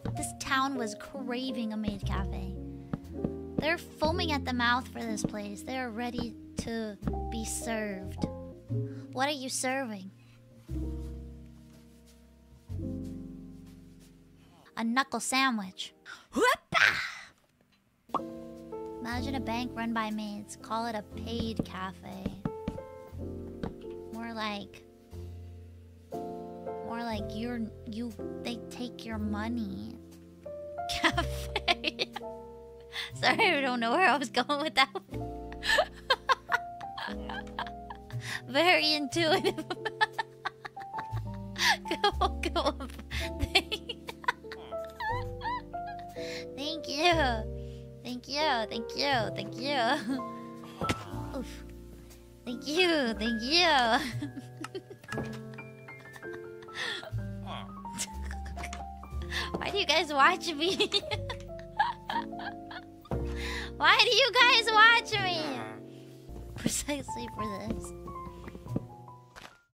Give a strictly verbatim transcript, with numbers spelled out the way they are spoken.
this town was craving a maid cafe. They're foaming at the mouth for this place. They're ready to be served. What are you serving? A knuckle sandwich. Imagine a bank run by maids. Call it a paid cafe. More like... More like you're... You... They take your money. Cafe. Sorry, I don't know where I was going with that one. Very intuitive. Come on, come on. Thank you. Thank you, thank you, thank you. Oof. Thank you, thank you. Why do you guys watch me? Why do you guys watch me? Precisely for this.